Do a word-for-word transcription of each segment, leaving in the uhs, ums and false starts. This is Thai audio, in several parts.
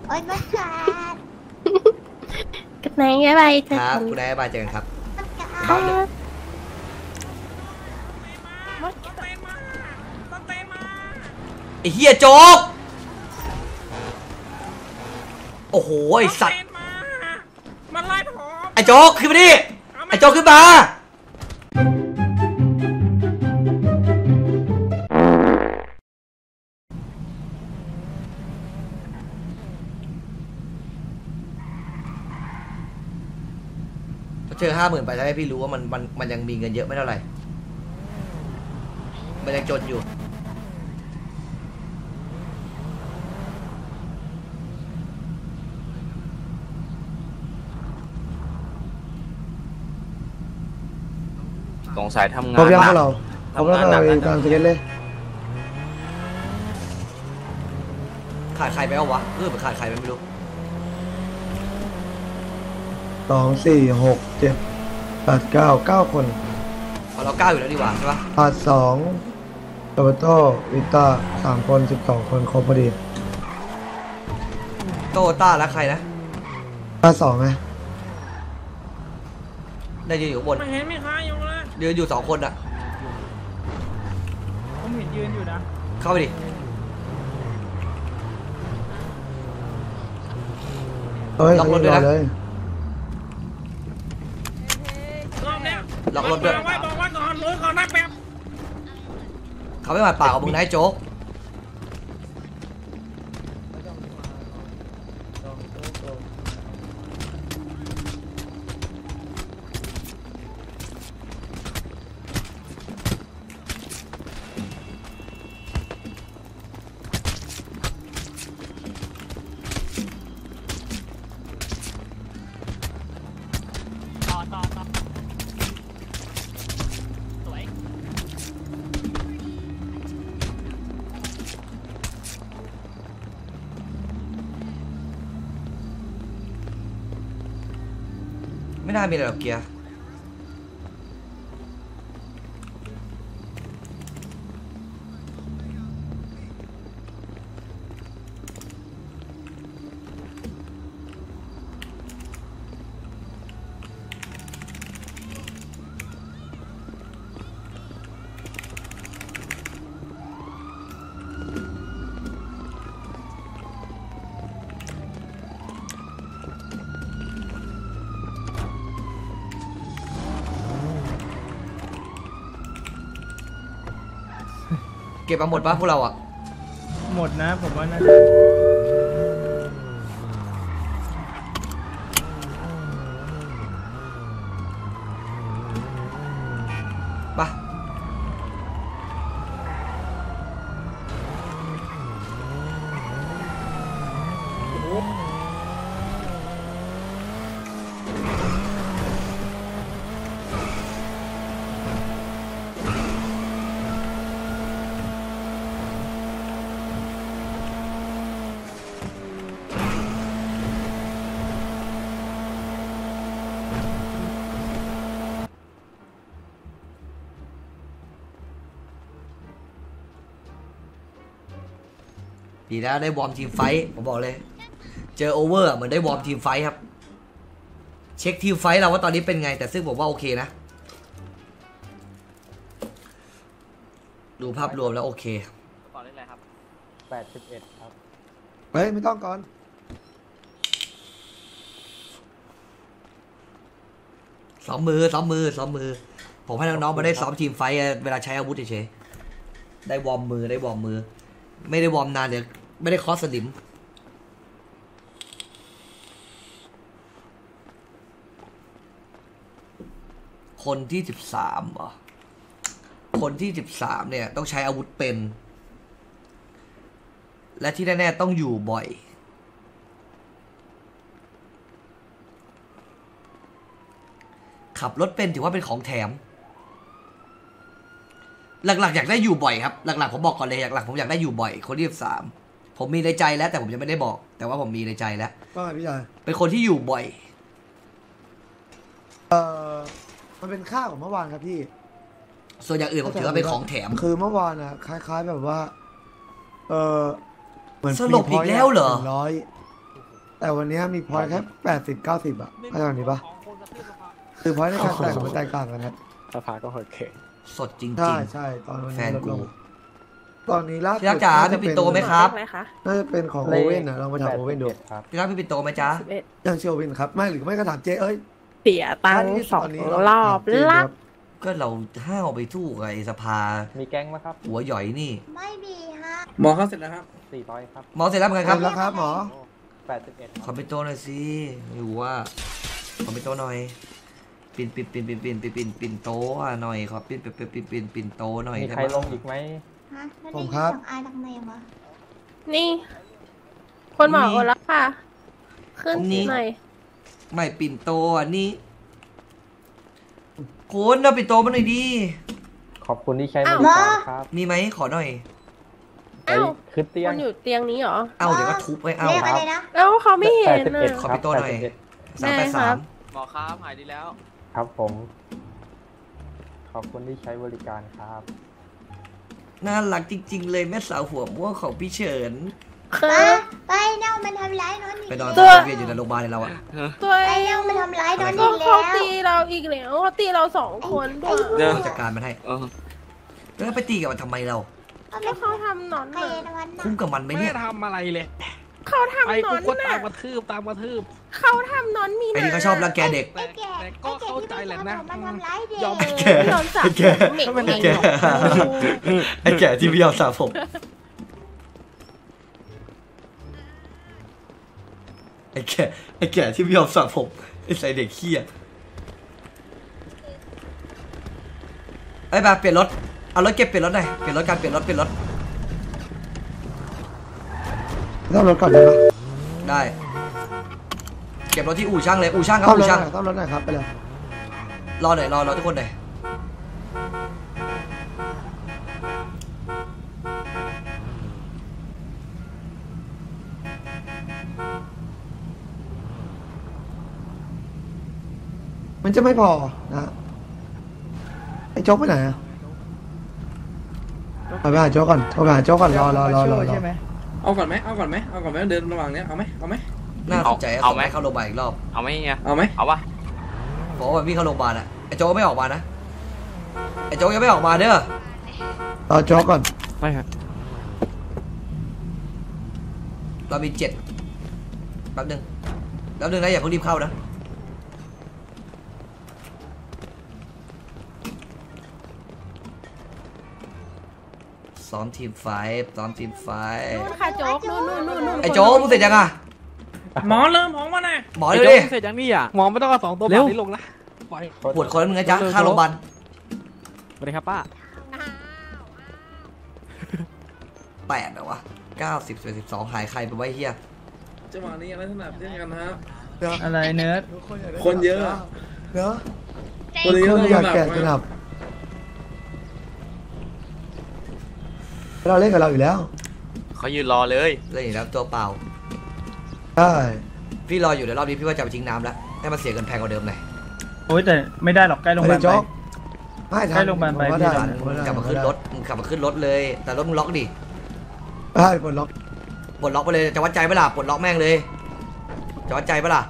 โอ๊ยมาขาดกันไหนไงไปเจอครับกันคุณนายบายเจอกันครับครับไอ้เฮียโจ๊กโอ้โหไอ้สัตว์มันไล่ผมไอ้โจ๊กขึ้นมาดิไอ้โจ๊กขึ้นมาเจอห้าหมื่นไปแล้วให้พี่รู้ว่ามันมันมันยังมีเงินเยอะไม่เท่าไหร่มันยังจนอยู่สงสัยทำงานครบยังพวกเราครบแล้วทำงานหนัเรากตามสเก็ตเลยขาดใครไปเอาวะเออมันขาดใครไปไม่รู้สองสี่หกเจ็ดแปดเก้าเก้าคนเอาเราเก้าอยู่แล้วดีกว่าใช่ปะขาดสองโตโต้วิต้าสามคนสิบสองคนครบพอดีโตต้าแล้วใครนะขาดสองไงได้ยืนอยู่ข้างบนไม่เห็นมีใครอยู่เลยยืนอยู่สองคนอะผมเห็นยืนอยู่นะเข้าไปดิเฮ้ยล็อกรถด้วยนะเลยรอบเนี้ยล็อกรถด้วยบอกไว้บอกไว้ก่อนรู้ก่อนนะแป๊บเขาไม่มาปากกับมึงนะไอ้โจ๊กไม่น่ามีอะไรหรอกเกียร์เก็บมาหมดปะพวกเราอะหมดนะผมว่าน่าจะปะดีแล้วได้วอร์มทีมไฟท์ผมบอกเลย เจอโอเวอร์เหมือนได้วอร์มทีมไฟท์ครับ เช็คทีมไฟท์เราว่าตอนนี้เป็นไงแต่ซึ่งผมว่าโอเคนะ ดูภาพรวมแล้วโอเคก่อนเล่นอะไรครับแปดสิบเอ็ดครับเฮ้ยไม่ต้องก่อนซ้อมมือซ้อมมือซ้อมมือ ผมให้น้องๆมาได้ซ้อมทีมไฟท์เวลาใช้อาวุธเฉยๆได้วอร์มมือได้วอร์มมือ ไม่ได้วอร์มนานเดี๋ยวไม่ได้คอสสนิมคนที่สิบสามเหรอคนที่สิบสามเนี่ยต้องใช้อาวุธเป็น และที่แน่ๆต้องอยู่บ่อย ขับรถเป็นถือว่าเป็นของแถม หลักๆอยากได้อยู่บ่อยครับหลักๆผมบอกก่อนเลยหลักๆผมอยากได้อยู่บ่อยคนที่สิบสามผมมีในใจแล้วแต่ผมยังไม่ได้บอก แต่ว่าผมมีในใจแล้วว่าไงพี่ชายเป็นคนที่อยู่บ่อยเออมันเป็นค่าของเมื่อวานครับพี่ส่วนอย่างอื่นผมถือว่าเป็นของแถมคือเมื่อวานอ่ะคล้ายๆแบบว่า เออเหมือนสลบอีกแล้วเหรอนึ่งร้อยแต่วันนี้มีพอยต์แค่แปดสิบเก้าสิบอะเข้าใจแบบนี้ปะคือพอยต์ในการแต่งมันแตกต่างกันครับสภาก็โอเคสดจริงใช่ๆใช่ตอนวันแฟนี้นลดกูลงตอนนี้ล่าสุดพี่รักจ๋าจะปิดโตไหมครับเลขอะไรคะน่าจะเป็นของโอเว่นนะลองไปถามโอเว่นดูครับพี่รักพี่ปิดโตไหมจ๊ะสิบเอ็ดยังเชียววินครับไม่หรือไม่ก็ถามเจเอ้ยเสียตังค์สองรอบลักก็เราห้าวไปสู้กับไอ้สภามีแก๊งไหมครับหัวหย่อยนี่ไม่มีฮะหมอเข้าเสร็จแล้วครับสี่ร้อยครับหมอเสร็จแล้วเหมือนกันครับแล้วครับหมอแปดสิบเอ็ดขอปิดโตหน่อยสิไม่รู้ว่าขอปิดโตหน่อยปินปินปินปินปินปินปินปินโตอ่ะหน่อยขอปินปินปินปินปินปินโตหน่อยมีได้ใครไหมลงอีกไหมฮะแล้วผมนี่ครับจากอายทำไมวะนี่ คนหมอโอนแล้วค่ะ ขึ้นหน่อยไม่ปินโตอ่ะนี่คุณเอาปินโตมาหน่อยดิขอบคุณที่ใช้บริการครับมีไหมขอหน่อยไปขึ้นเตียคงนอยู่เตียงนี้เหรอเอาเดี๋ยวก็ทุบไปเอาเรียกอะไรนะแล้วเขาไม่เห็นแปดสิบน่ะเอ็ดขอครัปิดโตหน่อยแปดสิบเอ็ดสามแปดได้ครัสามบหมอครับหายดีแล้วครับผม ขอบคุณที่ใช้บริการครับน่ารักจริง ๆ เลยแม่สาวหัวม่วงของพี่เฉินคืไปอไปเน่ามันทำร้ายน้องอีกไปนอนแล้วตัวเวียนอยู่ในโรงพยาบาลเลยเราอะตัวไปเองเน่ามันทำร้ายน้องก็อีกเขาแล้วตีเราอีกแล้วเขาตีเราสองคนด้วยเดี๋ยวจัดการมันให้เออแล้วไปตีกับมันทำไมเราแล้วเขาทำหนอนใครน่ะนอนน่ะคุ้มกับมันไหมไม่เนี่ได้ยทำอะไรเลยเขาไปทำหนกูอนก็ตาน่ะมกระทืบตามกระทืบเขาทำหนอนมีหไอ้นานี่เขาชอบรังแกเด็กไอ้แก่แต่ก็เข้าใจแหละนะมันทำร้ายเด็กยอมแกโดนสาบแกเหม็นก็เป็นไงแกไอ้แก่ที่ไม่ยอมสระผมไอ้แก่ไอ้แก่ที่ไม่ยอมสระผมไอ้ใส่เด็กขี้ยไอ้ยมาเปลี่ยนรถเอารถเก็บเปลี่ยนรถหน่อยเปลี่ยนรถกันเปลี่ยนรถเปลี่ยนรถต้องรถก่อนได้ปะได้เก็บรถที่อู่ช่างเลยอู่ช่างครับต้องรอู่ถหช่างน่อยต้องรถหน่อยครับไปเลยรอหน่อยรอรอทุกคนหน่อยมันจะไม่พอนะไอ้โจ๊กไปไหนอะไปไปหาโจ๊กก่อนโทรไปหาโจ๊กก่อนรอรอรอรอรอเอาก่อนไหมเอาก่อนไหมเอาก่อนไหมเดินระหว่างเนี้ยเอาไหมเอาไหมน่าสนใจเอาไหมส่งให้เข้าโรงพยาบาลอีกรอบเอาไหมเฮียเอาไหมเอาปะบอกว่าพี่เข้าโรงพยาบาลอะไอ้โจ๊กไม่ออกมานะไอ้โจ๊กยังไม่ออกมาเด้อรอโจ๊กก่อนไม่ครับเรามีเจ็ดแป๊บหนึงแป๊บหนึงนะอย่าเพิ่งรีบเข้านะซ้อมทีมไฟท์ซ้อมทีมไฟท์นู่นค่ะโจ๊กนู่นนู่นนู่นนู่นไอ้โจ๊กมึงเสร็จยังอะหมอเริ่มหมอมาหน่อยหมอเร็วดิเสร็จยังนี่อ่ะหมอไม่ต้องเอาสองตัวแบบนี้ลงนะปล่อยปวดคนมึงไงจ๊ะข้างโรงพยาบาลสวัสดีครับป้าแปดเหรอวะเก้าสิบสิบสองหายใครไปไว้เฮียจังหวะนี้อะไรถนัดเช่นกันฮะอะไรเนิร์ดคคนเยอะเนอะคนเยคอะนอยากแก่สนับเราเล่นกับเราอยู่แล้วเขายืนรอเลยเล่นอย่างนี้แล้วตัวเปล่าใช่พี่รออยู่เดี๋ยวรอบนี้พี่ว่าจะไปทิ้งน้ำแล้วให้มันเสียเงินแพงกว่าเดิมหน่อยโอ้ยแต่ไม่ได้หรอกใกล้โรงพไปยาบาลเลยโจ๊กไปไม่ทันให้โรงพยาบาลไปผมว่าได้ทันผมว่าได้กลับมาขึ้นรถมึงกลับมาขึ้นรถเลย แต่รถมึงล็อกดิได้ปลดล็อกปลดล็อกไปเลยจะวัดใจไหมล่ะปลดล็อกแม่งเลยจะวัดใจไหมล่ะ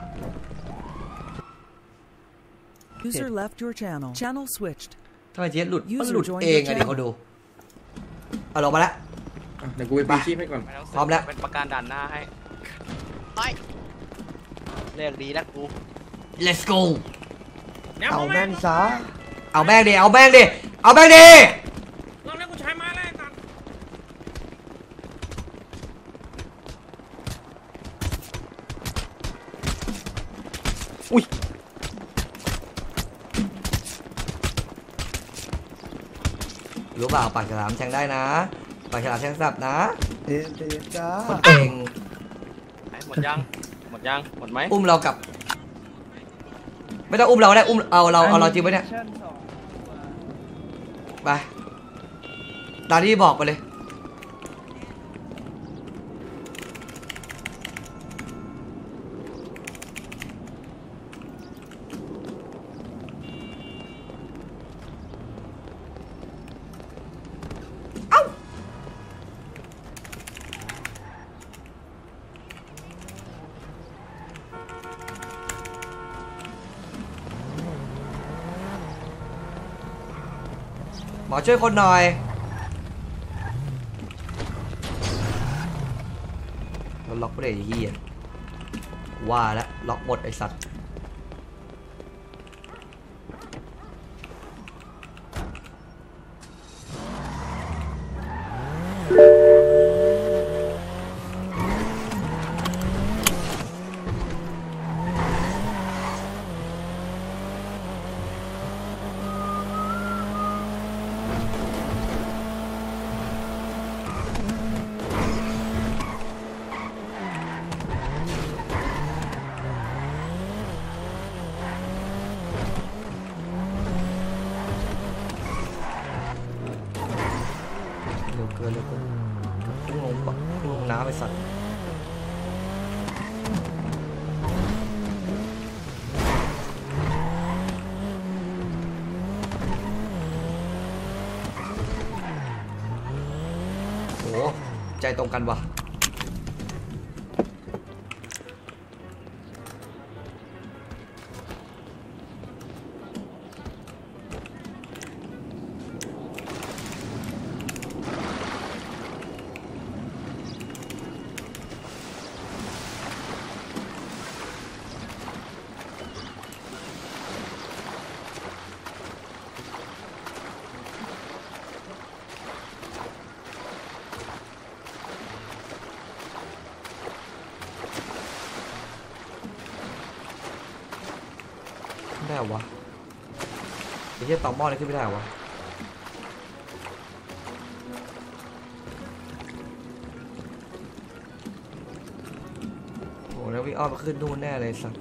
User left your channel. Channel switched. ทำไมเจ๊หลุดมัน User หลุด joined เอง your อะเดี๋ยวเขาดูเอาลงมาแล้วเดี๋ยวกูไปปีชีพให้ก่อนพร้อมแล้วเป็นประกันด่านหน้าให้ไปเรียกดีนะกู let's go เอาแม่นซะเอาแม่งดิเอาแม่งดิเอาแม่งดิรอบนี้กูใช้มาแล้วกันรู้เปล่าปากฉลามแทงได้นะปากฉลามแทงสับนะเย็นเย็นจ้าคนเก่งหมดยัง หมดยัง หมดไหมอุ้มเรากลับ ไม่ต้องอุ้มเราก็ได้อุ้มเอาเราเอาเราจริงไว้เนี่ยไปตามที่บอกไปเลยหมอช่วยคนหน่อยเราล็อกไม่ได้ไอ้เหี้ยว่าแล้วล็อกหมดไอ้สัตว์เกินเลยเกินพุ่งลงปะพุ่งลงน้ำไปสัตว์โหใจตรงกันวะไม่ได้วะไอ้เหี้ยต่อหม้อนี่ขึ้นไม่ได้วะโหแล้ววิ่งอ้อมมาขึ้นนู่นแน่เลยสัตว์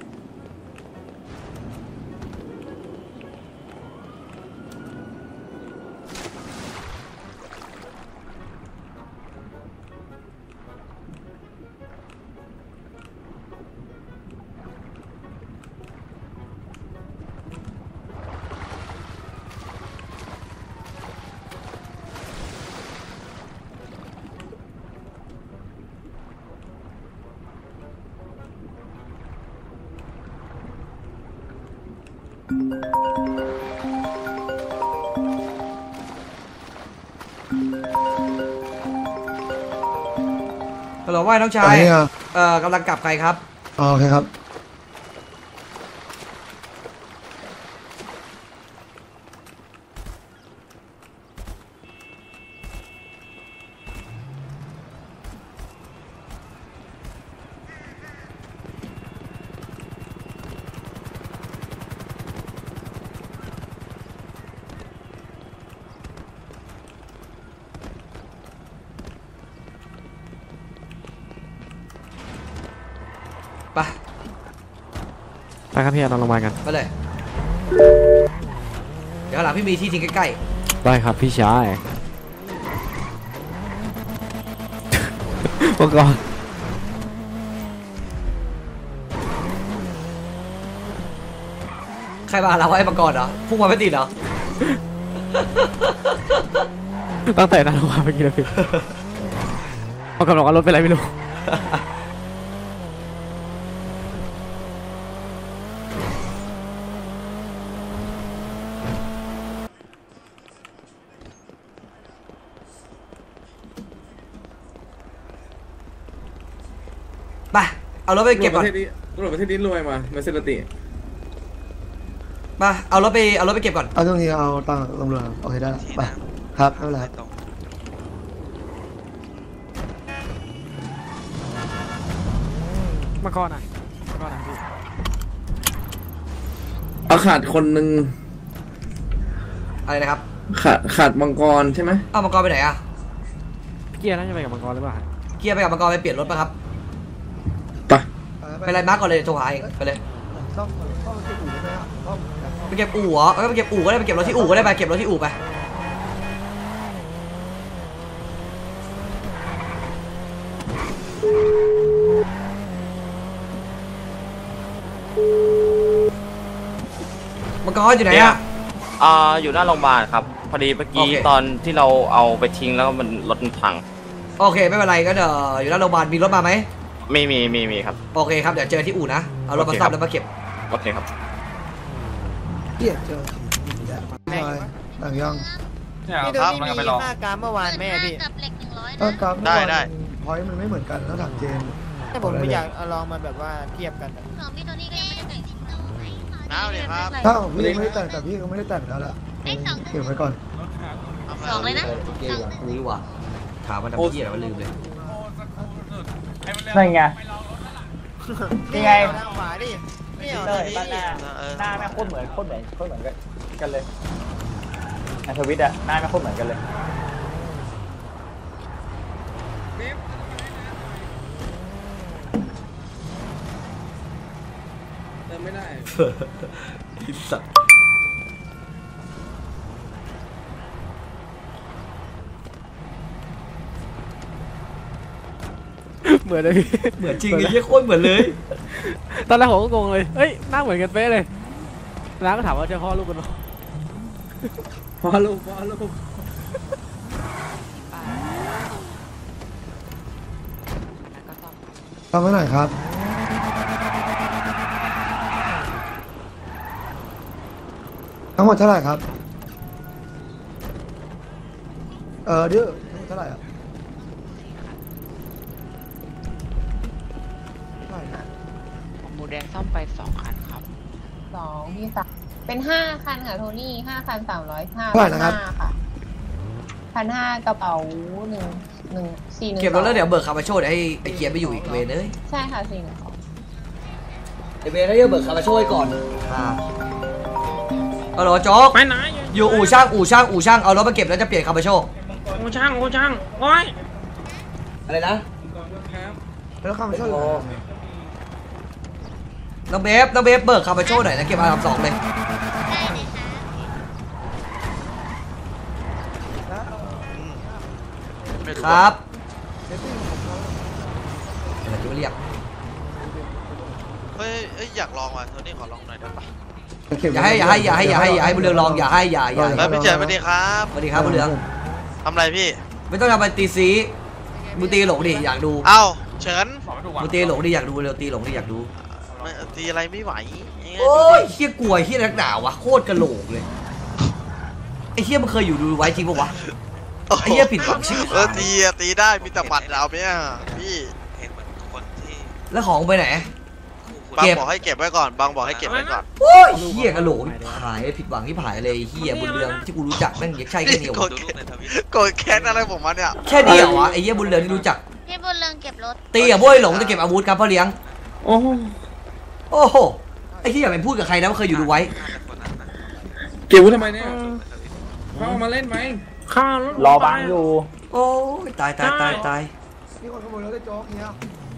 ฮัลโหลว่าน้องชายอันนี้อ่ะเอ่อกำลังกลับใครครับอ๋อโอเคครับไปไปครับพี่เราลงมากันไปเลย เดี๋ยวหลังพี่มีที่ทิ้งใกล้ได้ครับพี่ชายเมื่อก่อนๆใครมาเราไอ้มังกรเหรอพุ่งมาไม่ติดเหรอตั้งแต่นั้นลงมาเมื่อกี้นะพี่พอกำลังเอารถไปอะไรไม่รู้ไป เอารถไปเก็บก่อนตำรวจประเทศนี้ตำรวจประเทศนี้รวยมาเมอร์เซราติมา เอารถไป เอารถไปเก็บก่อนเอาตรงนี้เอาตังค์ตำรวจโอเคได้ละไปครับไม่เป็นไรเมื่อก่อนอ่ะเมื่อก่อนอ่ะพี่เอาขาดคนหนึ่งอะไรนะครับขาดขาดมังกรใช่ไหมเอามังกรไปไหนอะพี่เกียร์น่าจะไปกับมังกรหรือเปล่าเกียร์ไปกับมังกรไปเปลี่ยนรถป่ะครับไปไปไรมาร์กก่อนเลยโทรหาเองไปเลยต้องต้องเก็บอู่ได้ไหมครับต้องไปเก็บอู่เหรอเอาไปเก็บอู่ก็ได้ไปเก็บรถที่อู่ก็ได้ไปเก็บรถที่อู่ไปมังกรอยู่ไหนอะอ่าอยู่หน้าโรงพยาบาลครับ พอดีเมื่อกี้โอเคตอนที่เราเอาไปทิ้งแล้วมันรถมันพังโอเคไม่เป็นไรก็เดี๋ยวอยู่หน้าโรงพยาบาลมีรถมาไหมมีมีมีมีครับโอเคครับเดี๋ยวเจอที่อู่นะเอารถมาซ่อมแล้วมาเก็บโอเคครับเกลียดเจอใช่แต่งยังพี่ดูนี่มีค่าการเมื่อวานแม่พี่ถ้ากราฟได้ได้พอยต์มันไม่เหมือนกันแล้วถามเจนแต่ผมอยากเอาลองมาแบบว่าเทียบกันน้าวเลยครับถ้าของพี่ไม่ได้แต่งแต่พี่ก็ไม่ได้แต่งแล้วล่ะเก็บไว้ก่อนสองเลยนะเก่งว่ะรู้ว่ะถามมันทำเหี้ยอะไรมันลืมเลยนั่นไงนี่ไงทางขวาดิไม่เอาเต้เลย ยบ้านหน้าหน้าแม่โคตรเหมือนโคตรเหมือนโคตรเหมือนกันกันเลยในทวิตอะหน้าแม่โคตรเหมือนกันเลยเติมไม่ได้พิซซ่าเหมือนเลยพี่เหมือนจริงไอ้เหี้ยโคตรเหมือนเลยตอนแรกผมก็งงเลยเอ้ยหน้าเหมือนกันเป๊ะเลยน้าก็ถามว่าจะพ่อลูกกันหรอพอลูกพอลูกทำให้หน่อยครับทั้งหมดเท่าไหร่ครับเออเดี๋ยวทั้งหมดเท่าไหร่อ่ะหมูแดงซ่อมไปสองคันครับสองพี่สามเป็นห้าคันค่ะโทนี่ห้าคันสามร้อยห้าเท่าไหร่นะครับค่ะพันห้ากระเป๋าหนึ่งหนึ่งสี่หนึ่งเก็บรถแล้วเดี๋ยวเบิกคาร์บาโชเดี๋ยวให้ไอ้เกียร์ไปอยู่อีกเวรเลยใช่ค่ะสี่หนึ่งสองไอ้เวรแล้วเดี๋ยวเบิกคาร์บาโชไว้ก่อนอ่าเอาเหรอโจ๊กไปไหนอยู่อู่ช่างอู่ช่างอู่ช่างเอารถมาเก็บแล้วจะเปลี่ยนคาร์บาโชโอ้ช่างโอ้ช่างโอ้ยอะไรนะแล้วข้ามไปช่วยเหรอน้องเบฟน้องเบฟเบิกคาร์บาโชหน่อยนะเก็บอันดับสองเลยครับอะไรจะเรียกเฮ้ยอยากลองว่ะโทนี่ขอลองหน่อยได้ปะอย่าให้อย่าให้อย่าให้อย่าให้อย่าให้บุญเรืองลองอย่าให้อย่าอย่าแล้วพี่เจอสวัสดีครับสวัสดีครับบุญเรืองทำไรพี่ไม่ต้องทำเป็นตีซีมึงตีหลงดิอยากดูเอ้าเฉินมึงตีหลงดิอยากดูเร็วตีหลงดิอยากดูตีอะไรไม่ไหวโอ้ยเฮี้ยกลัวเฮี้ยนักหนาวะโคตรกระโหลกเลยไอ้เฮี้ยมันเคยอยู่ดูไว้จริงปะวะไอ้เฮี้ยผิดหวังชิบเอหาอย ตีอะตีได้มีแต่หมัดเราเนี่ยพี่เห็นเหมือนคนที่แล้วของไปไหนบางเก็บบอกให้เก็บไว้ก่อนบางบอกให้เก็บไว้ก่อนโอ้ยเฮี้ยกระโหลกหายผิดหวังที่ผายเลยเฮี้ยบุญเรืองที่กูรู้จักแม่งยังใช่แค่เดียวโกรธโกรธแค้นอะไรผมมาเนี่ยแค่เดียววะไอ้เฮี้ยบุญเรืองที่รู้จักพี่บุญเรืองเก็บรถตีกับโบ้ยหลงจะเก็บอาวุธครับพ่อเลี้ยงโอ้โหโอ้โหไอ้ที่อย่าไปพูดกับใครนะว่าเคยอยู่ดูไว้เก็บไว้ทำไมเนี่ยเขาเอามาเล่นไหมข้ารอบังอยู่โอ้ยตายตายตายตายนี่คนขโมยรถได้โจ๊กเนี่ย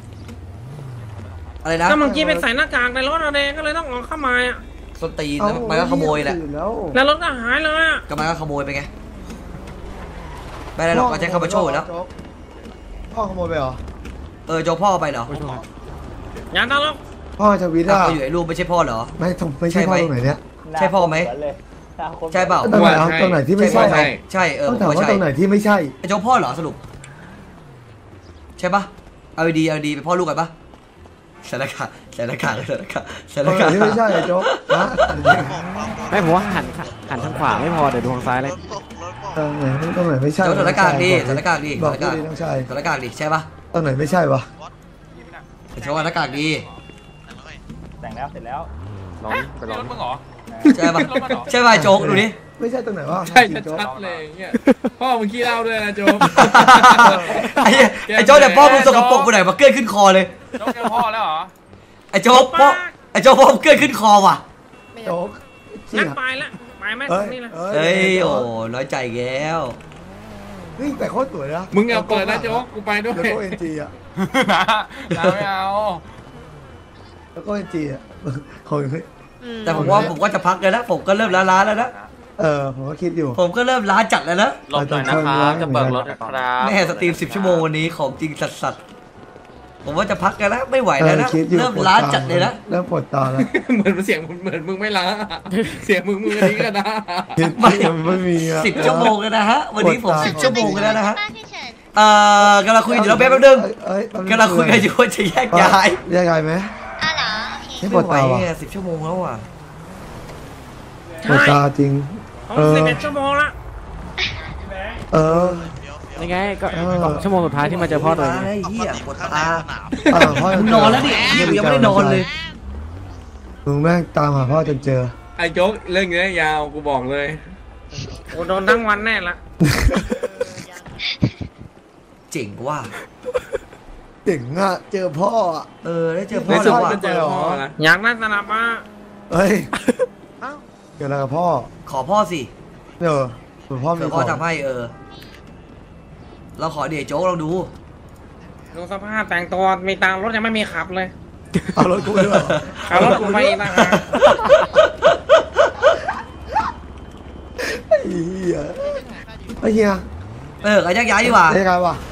อะไรนะก็เมื่อกี้ไปใส่หน้ากากในรถอะเดก็เลยต้องออกเข้ามาอ่ะส้นตีนแล้วมันก็ขโมยแหละแล้วแล้วรถก็หายเลยอ่ะก็มันก็ขโมยไปไงไม่ได้หรอกก็ใช้คาร์บาโชอยู่แล้วพ่อขโมยไปเหรอเออโจพ่อเอาไปเหรออย่าตลกพ่อทวิตถ้าอ่ะเขาอยู่ไอ้ลูกไม่ใช่พ่อเหรอไม่ตรงไม่ใช่พ่อตรงไหนเนี่ยใช่พ่อไหม ใช่เปล่าตรงไหนเอาตรงไหนที่ไม่ใช่ใช่ใช่เออต้องผมถามว่าว่าใช่ตรงไหนที่ไม่ใช่ไอ้โจพ่อเหรอสรุปใช่ปะเอาดีเอาดีเป็นพ่อลูกกันปะใส่หน้ากากใส่หน้ากากใส่หน้ากากใส่หตรน้างไหนกากที่ไม่ใช่ไอ้โจ๊กนะไม่ผมว่าหันหันทางขวาไม่พอเดี๋ยวดูทางซ้ายเลยตรงไหนตรงไหนไม่ใช่โจใส่หน้ากากดิใส่หน้ากากดิบอกใส่หน้ากากดิน้องชายใส่หน้ากากดิใช่ปะตรงไหนไม่ใช่วะไอ้โจใส่หน้ากากดิแต่งแล้วเสร็จแล้วลองไปลองใช่ปะใช่ปะไอ้โจ๊กดูดิไม่ใช่ตรงไหนวะใช่ชัดๆเลยอย่างเงี้ยพ่อมึงขี้เหล้าด้วยนะโจมไอ้เหี้ยไอ้โจ๊กเนี่ยพ่อมึงสกปรกไปไหนมาเกลื่อนขึ้นคอเลยโจมเจอพ่อแล้วเหรอไอ้โจ๊กพ่อไอ้โจ๊กพ่อมึงเกลื่อนขึ้นคอว่ะโจ๊กงั้นไปละไปไหมเฮ้ยนี่ละเฮ้ยโอ้น้อยใจแล้วเฮ้ยแต่โคตรสวยนะมึงอย่าเปิดนะโจ๊กกูไปด้วยแล้วก็เอ็นจีอ่ะนะนะไม่เอาแล้วก็เอ็นจีอ่ะของแต่ผมว่าผมก็จะพักเลยนะผมก็เริ่มล้าๆแล้วนะเออผมก็คิดอยู่ผมก็เริ่มล้าจัดแล้วนะลบหน่อยนะครับจะเบิกรถนะครับแม่สตรีมสิบชั่วโมงวันนี้ของจริงสัสๆผมว่าจะพักกันแล้วไม่ไหวแล้วนะคิดอยู่เริ่มล้าจัดเลยนะเริ่มปวดตาแล้วเหมือนเสียงเหมือนมึงไม่ล้าเสียงมึงมึงอันนี้ก็ได้ไม่ไม่มีอ่ะสิบชั่วโมงแล้วนะฮะวันนี้ผมสิบชั่วโมงแล้วนะฮะบ้านพี่เฉินเอ่อกำลังคุยอยู่แล้วแป๊บนึงเอ้ยกำลังคุยกันอยู่ว่าจะแยกย้ายแยกย้ายไหมอ่ะเหรอโอเคไม่ปวดตาว่ะสิบชั่วโมงแล้วอ่ะปวดตาจริงเออสิบเอ็ดชั่วโมงละเออยังไงก็เออชั่วโมงสุดท้ายที่มาเจอพ่อตัวเองไอ้เหี้ยปวดตาอ่าพ่อมึงนอนแล้วดิเหี้ยกูยังไม่ได้นอนเลยมึงแม่งตามหาพ่อจนเจอไอ้โจ๊กเรื่องนี้ยาวกูบอกเลยโอ้โดนทั้งวันแน่ละเจ๋งว่าเจ๋งอ่ะเจอพ่ออ่ะเออได้เจอพ่ในอสุแล้ดวว่ะก็เจอพ่อละอยากได้สนับมาเฮ้ยเกิดอะไรกับพ่อขอพ่อสิเออส่วนพ่อมีเดี๋ยวขพ่อองทำให้เออเราขอเดี๋ยวโจ๊กลองดูดูสภาพแต่งตัวมีตังค์รถยังไม่มีขับเลยเอารถกูด้วยเอารถกูไปอีกนะฮะไอ้เหี้ยไอ้เหี้ยเออก็ยักย้ายดีกว่าได้ไงวะ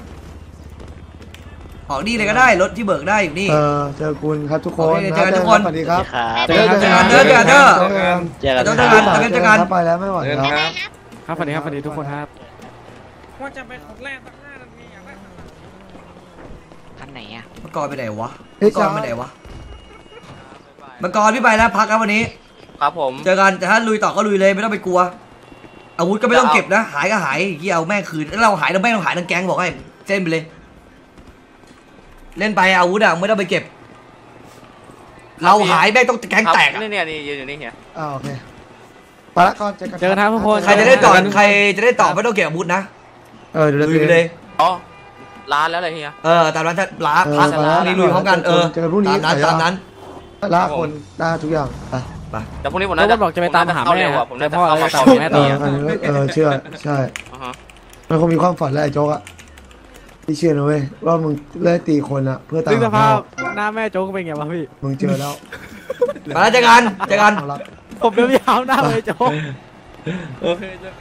ออกนี่เลยก็ได้รถที่เบิกได้อยู่นี่เออเจอคุณครับทุกคนโอเคเจอกันทุกคนสวัสดีครับเจอกันเจอกันเด้อเจอกันเด้อเจอกันเจอคกัรันบเจอกันเจอกันไปแล้วไม่ไหวเดินแล้วครับครับสวัสดีครับสวัสดีทุกคนครับว่าจะไปขุดแร่สักห้านาทีอยากได้สนับคันไหนอ่ะมังกรไปไหนวะเฮ้มัยงกรไปไหนวะมังกรพี่ไปแล้วพักครับวันนี้ครับผมเจอกันแต่ถ้าลุยต่อก็ลุยเลยไม่ต้องไปกลัว อาวุธก็ไม่ต้องเก็บนะ หายก็หายเกี่ยวแม่งคืนแล้วเราหายเราไม่ต้องหายทั้งแก๊งบอกให้เส้นไปเลย เล่นไปอาวุธอะไม่ต้องไปเก็บ เราหายแม่งต้องแก๊งครับแตกอะนี่เนี่ยนี่ยืนอยู่นี่เฮียอ่าโอเคไปละก่อนเจอกันเจอกันครับทุกคนใครจะได้ต่อใครจะได้ต่อไม่ต้องเก็บอาวุธนะเออเดี๋ยวลุยไปเลยอ๋อร้านแล้วเลยเฮียเออตามนั้นถ้าล้าพักนี่ลุยพร้อมกันเออเจอกันพรุ่งนี้ตามนั้นตามนั้นล่าคนล่าทุกอย่างไปแต่พรุ่งนี้ผมแล้วน่าก็จะบอกจะไปตามหาเข้แม่เร็วอะผมแต่น่าจะพ่อเข้าแล้วมาจะก่อนตามแม่เอตีออันนี้เออเชื่อใช่อ่าฮะมันคงมีความฝันแหละไอ้โจ๊กอะพี่เชื่อนะเว้ยว่ามึงเล่ตีคนอะเพื่อตามซึ่งสหาพ่ภาอพหน้าแม่โจ๊กเป็นไงวะพี่มึงเจอแล้วมาแล้วเจอกันเจอกันเอาละผมเรียวยาวหน้าเลยโจ๊กโอเคเจอกัน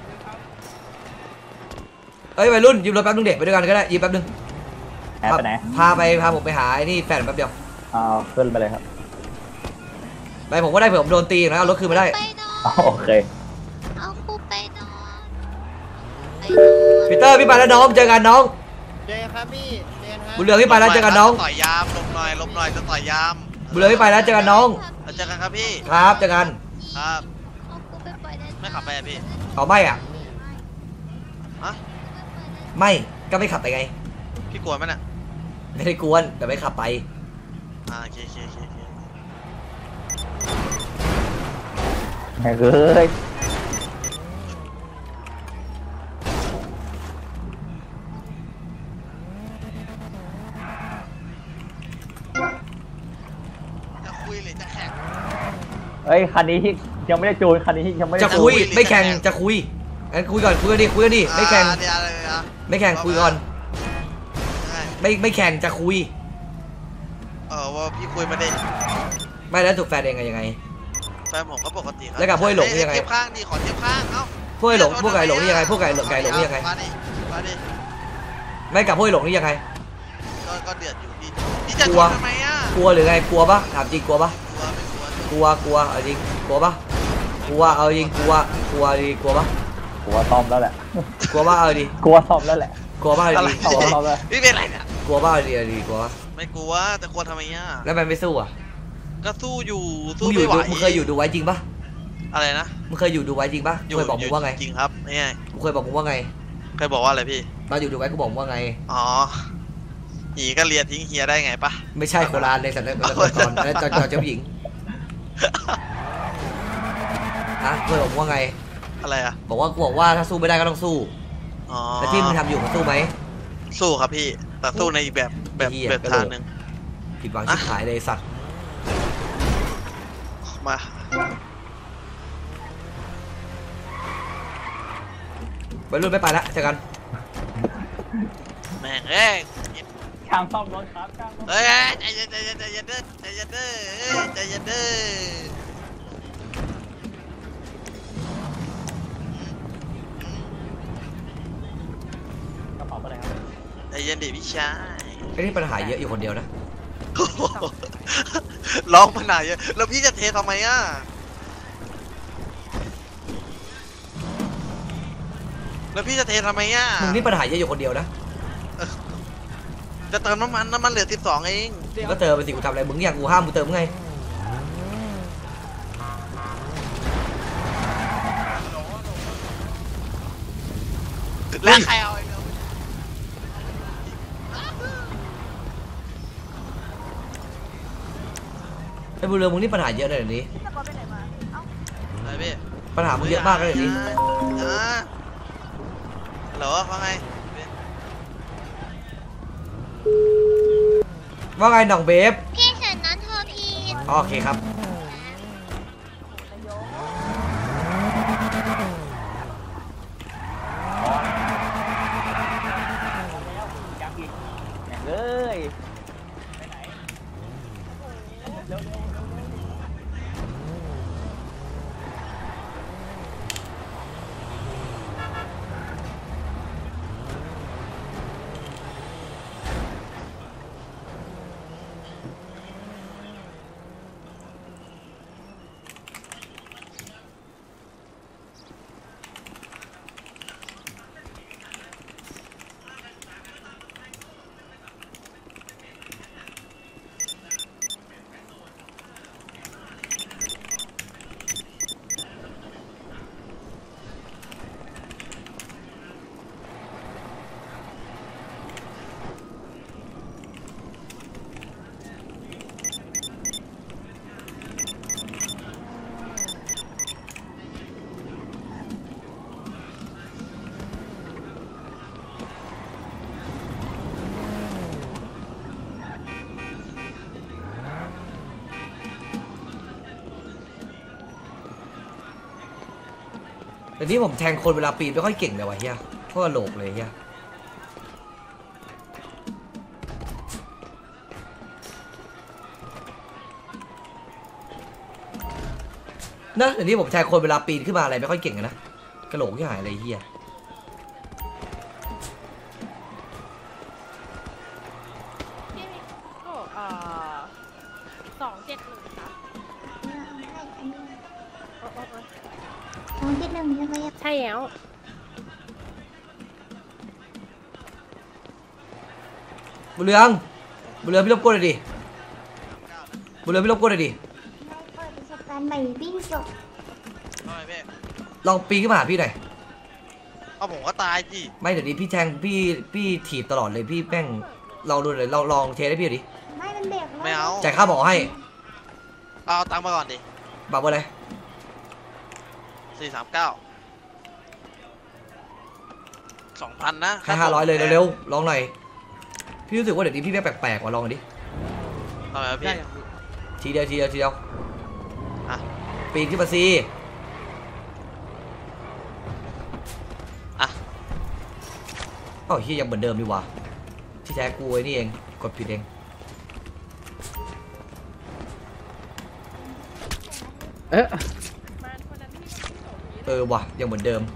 เอ้ยวัยรุ่นยืมรถแป๊บนึงเด็กไปด้วยกันก็ได้ยืมแป๊บนึงแอบไปไหนพาไปพาผมไปหาไอ้นี่แฟนแป๊บเดียวเอาขึ้นไปเลยครับไปผมก็ได้เผื่อผมโดนตีนะเอารถคืนมาได้ไปนอนเอาโอเคเอาคูไปนอนไปนอนพีเตอร์พี่ไปแล้วน้องเจอกันน้องเจอครับพี่เจอครับบุญเรืองพี่ไปแล้วเจอกันน้องต่อยยามลงหน่อยลงหน่อยจะต่อยยามบุญเรืองพี่ไปแล้วเจอกันน้องแล้วเจอกันครับพี่ครับเจอกันครับเอาคูไปปล่อยด้หไม่ขับไปอะพี่เอาไม่อ่ะฮะไม่ก็ไม่ขับไปไงพี่กลัวไหมน่ะไม่ได้กวนแต่ไม่ขับไปอ่าโอเคโอเคโอเคโอเคเฮ้ยจะคุยหรือจะแข่งเฮ้ยคันนี้ยังไม่ได้จูนคันนี้ยังไม่ได้จะคุยไม่แข่งจะคุยงั้นคุยก่อนคุยกันดิคุยกันดิไม่แข่งอ่าเดี๋ยวอะไรนะไม่แข่งคุยก่อนใช่ไม่ไม่แข่งจะคุยเออว่าพี่คุยมาดิไม่แล้วถูกแฟนเองไงยังไงแฟนผมก็ปกติครับแล้วกับพวกไอ้หลงนี่ยังไงเทียบข้างดิขอเทียบข้างเอ้าพวกไอ้หลงพวกไก่หลงนี่ยังไงพวกไก่หลงไก่หลงนี่ยังไงมาดิมาดิไม่กับพวกไอ้หลงนี่ยังไงก็ก็เดือดอยู่พี่พี่จะกชลัวนทำไมอ่ะกลัวหรือไงกลัวปะถามจริงกลัวปะกลัวไม่กลัวกลัวกลัวเอาจริงกลัวปะกลัวเอาจริงกลัวกลัวดีกลัวปะกลัวซ่อมแล้วแหละกลัวปะเอาดีกลัวซ่อมแล้วแหละกลัวปะเอาอะไรดีเอาเอาเลยพี่เป็นอะไรเนี่ยกลัวปะเอาดีเอาดีกลัวปะไม่กลัวแต่กลัวทำไมอ่ะแล้วมันไม่สู้อ่ะก็สู้อยู่มึสู้งอยู่ไม่ไหวดูมึงเคยอยู่ดูไว้จริงปะอะไรนะมึงเคยอยู่ดูไว้จริงปะอยู่เคยบอกมึงว่าไงจริงครับเนี่ยกูเคยบอกมึงว่าไงเคยบอกว่าอะไรพี่ตอนอยู่ดูไว้กูบอกมึงว่าไงอ๋อหนีก็เรียนทิ้งเฮียได้ไงปะไม่ใช่โคราชเลยสันนิษฐานก่อนแล้วจอจอเจ้าหญิงฮะเคยบอกมึงว่าไงอะไรอ่ะบอกว่ากูบอกว่าถ้าสู้ไม่ได้ก็ต้องสู้อ๋อแล้วที่มึงทำอยู่มันสู้ไหมสู้ครับพี่แต่สู้ในอีกแบบแบบเหี้ยแบบกระโดทาดงหนึ่งผิดหวังชิบหายเลยไอ้สัตว์มาไปรุ่นไม่ไปละเจอกันแม่งเอ้ยช่างซ่อมรถครับช่างซ่อมเฮ้ยใจเย็นใจเย็นใจเย็นเด้อใจเย็นเด้อเอ้ยใจเย็นเด้อกระเป๋าอะไรครับใจเย็นดิพี่ชายไอ้นี่ปัญหาเยอะอยู่คนเดียวนะโอ้โหร้องปัญหาเยอะแล้วพี่จะเททำไมอ่ะแล้วพี่จะเททำไมอ่ะมึงนี่ปัญหาเยอะอยู่คนเดียวนะจะเติมน้ำมันน้ำมันเหลือสิบสองเองมึงก็เติมไปสิกูทำอะไรมึงอยากกูห้ามกูเติมไงแล้วใครเอาไอ้เบลไอ้บุญเรืองมึงนี่ปัญหาเยอะเลยเดี๋ยวนี้อะไรพี่ปัญหามึงเยอะมากเลยเดี๋ยวนี้อ่าเหรอว่าไงว่าไงหน่องเบฟพี่ฉันนั้นโทรผิดโอเคครับเลยแต่นี้ผมแทงคนเวลาปีนไม่ค่อยเก่งเลยวะเฮียโคตรโหลกเลยเฮียนะเดี๋ยวนี้ผมแทงคนเวลาปีนขึ้นมาอะไรไม่ค่อยเก่งนะกระโหลกที่หายอะไรเฮียสองเจ็ดหนึ่งครับสองเจ็ดหนึ่งใช่ไหมใช่แล้วบุญเรืองบุญเรืองพี่รบกวนหน่อยดิบุญเรืองพี่รบกวนหน่อยดิเปิดประสบการณ์ใหม่วิ่งจบว่าไงพี่ลองปีนขึ้นมาหาพี่หน่อยเอาผมก็ตายสิไม่เดี๋ยวนี้พี่แทงพี่พี่ถีบตลอดเลยพี่แม่งลองดูเลยลองลองเทสให้พี่ดิไม่มันเบรกแล้วไม่เอาจ่ายค่าหมอให้เอาตังค์มาก่อนดิบอกว่าอะไรสี่สามเก้าสองพันนะแค่ห้าร้อยเลยเร็วๆลองหน่อยพี่รู้สึกว่าเดี๋ยวนี้พี่แม่งแปลกๆว่ะลองหน่อยดิทำไมวะพี่ทีเดียวทีเดียวทีเดียวอ่ะปีนขึ้นมาสิอ่ะอ้าวเฮียยังเหมือนเดิมดีว่ะที่แท้กูไอ้นี่เองกดผิดเองเอ๊ะเออว่ะยังเหมือนเดิม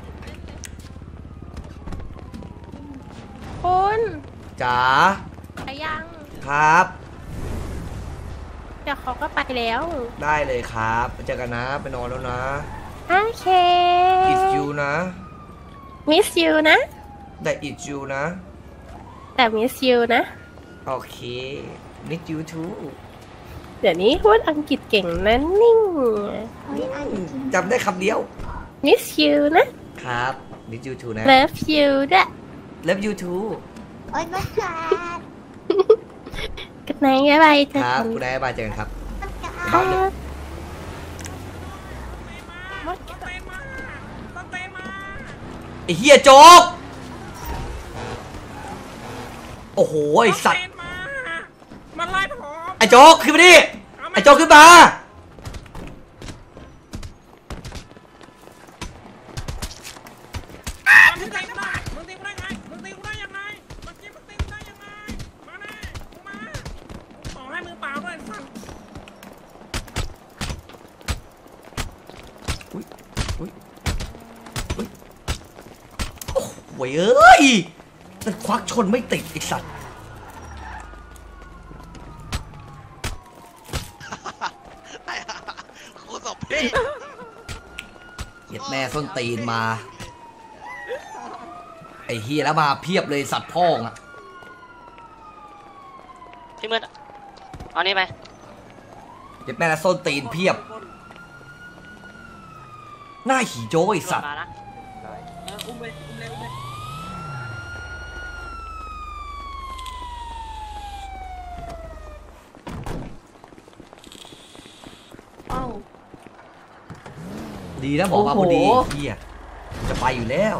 คุณจ๋าไปยังครับเดี๋ยวเขาก็ไปแล้วได้เลยครับไปเจอกันนะไปนอนแล้วนะโอเค It's you นะ miss you นะแต่ It's you นะแต่ miss you นะโอเค Miss you too เดี๋ยวนี้พูดอังกฤษเก่งนะนิ่งเฮ้ยอ่านจริงจำได้คำเดียว miss you นะครับ Miss you too นะ love you ด้วย Love you too โอ๊ยมาขาดกันไหนบ๊ายบายเจอครักับ นคุณนายบายเจอกันครับครับไอ้เฮียโจ๊ก โอ้โหไอ้สัตว์ไอ้โจ๊กขึ้นมาดิไอ้โจ๊กขึ้นมาอุ้ยอุ้ยอุ้ยโอ้โหเอ้ยแต่ควักชนไม่ติดไอ้สัตว์ครูศพพี่เหยียดแม่ส้นตีนมา ไอ้เฮียแล้วมาเพียบเลยสัตว์พ่องอ่ะพี่มืดเอานี่ไปเหยียดแม่แล้วส้นตีนเพียบ หน้าหีโจ้ไอ้สัตว์มานะดีนะหมอมาพอดีเฮียจะไปอยู่แล้ว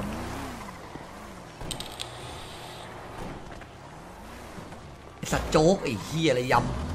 ไอ้สัตว์โจ๊กไอ้เฮียอะไรยำ